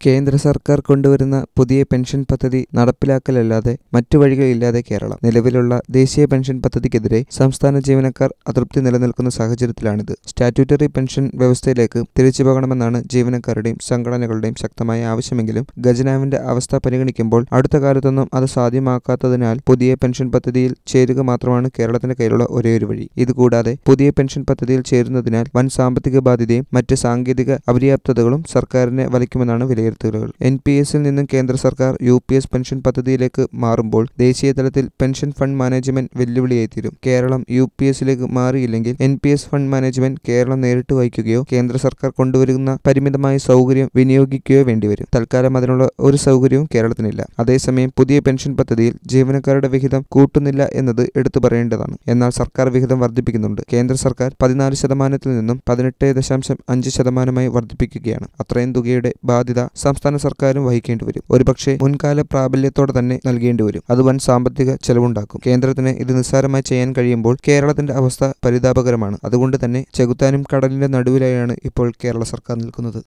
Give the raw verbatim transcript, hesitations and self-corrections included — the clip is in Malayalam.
കേന്ദ്ര സർക്കാർ കൊണ്ടുവരുന്ന പുതിയ പെൻഷൻ പദ്ധതി നടപ്പിലാക്കലല്ലാതെ മറ്റു വഴികളില്ലാതെ കേരളം. നിലവിലുള്ള ദേശീയ പെൻഷൻ പദ്ധതിക്കെതിരെ സംസ്ഥാന ജീവനക്കാർ അതൃപ്തി നിലനിൽക്കുന്ന സാഹചര്യത്തിലാണിത്. സ്റ്റാറ്റ്യൂട്ടറി പെൻഷൻ വ്യവസ്ഥയിലേക്ക് തിരിച്ചുപോകണമെന്നാണ് ജീവനക്കാരുടെയും സംഘടനകളുടെയും ശക്തമായ ആവശ്യമെങ്കിലും ഖജനാവിന്റെ അവസ്ഥ പരിഗണിക്കുമ്പോൾ അടുത്ത കാലത്തൊന്നും അത് സാധ്യമാക്കാത്തതിനാൽ പുതിയ പെൻഷൻ പദ്ധതിയിൽ ചേരുക മാത്രമാണ് കേരളത്തിന്റെ കയ്യിലുള്ള ഒരേയൊരു വഴി. ഇതുകൂടാതെ പുതിയ പെൻഷൻ പദ്ധതിയിൽ ചേരുന്നതിനാൽ വൻ സാമ്പത്തിക ബാധ്യതയും മറ്റ് സാങ്കേതിക അപര്യാപ്തതകളും സർക്കാരിനെ വലിക്കുമെന്നാണ് വിലയിരുത്തലുകൾ. എൻ പി എസിൽ നിന്നും കേന്ദ്ര സർക്കാർ യു പി എസ് പെൻഷൻ പദ്ധതിയിലേക്ക് മാറുമ്പോൾ ദേശീയ തലത്തിൽ പെൻഷൻ ഫണ്ട് മാനേജ്മെന്റ് വെല്ലുവിളിയായി തീരും. കേരളം യു പി എസിലേക്ക് മാറിയില്ലെങ്കിൽ N P S fund management Keralam നേരിട്ട് വഹിക്കുകയോ കേന്ദ്ര സർക്കാർ കൊണ്ടുവരുന്ന പരിമിതമായ സൗകര്യം വിനിയോഗിക്കുകയോ വേണ്ടിവരും. തൽക്കാലം അതിനുള്ള ഒരു സൗകര്യവും കേരളത്തിനില്ല. അതേസമയം പുതിയ പെൻഷൻ പദ്ധതിയിൽ ജീവനക്കാരുടെ വിഹിതം കൂട്ടുന്നില്ല എന്നത് എടുത്തു പറയേണ്ടതാണ്. എന്നാൽ സർക്കാർ വിഹിതം വർദ്ധിപ്പിക്കുന്നുണ്ട്. കേന്ദ്ര സർക്കാർ പതിനാല് ശതമാനത്തിൽ നിന്നും പതിനെട്ട് ദശാംശം അഞ്ച് ശതമാനമായി വർദ്ധിപ്പിക്കുകയാണ്. അത്രയും തുകയുടെ ബാധ്യത സംസ്ഥാന സർക്കാരും വഹിക്കേണ്ടി വരും. ഒരുപക്ഷെ മുൻകാല പ്രാബല്യത്തോടെ തന്നെ നൽകേണ്ടി വരും. അത് വൻ സാമ്പത്തിക ചെലവുണ്ടാക്കും. കേന്ദ്രത്തിന് ഇത് നിസ്സാരമായി ചെയ്യാൻ കഴിയുമ്പോൾ കേരളത്തിന്റെ അവസ്ഥ പരിതാപകരമാണ്. അതുകൊണ്ട് തന്നെ ചെകുത്താനും കടലിന്റെ നടുവിലായാണ് ഇപ്പോൾ കേരള സർക്കാർ നിൽക്കുന്നത്.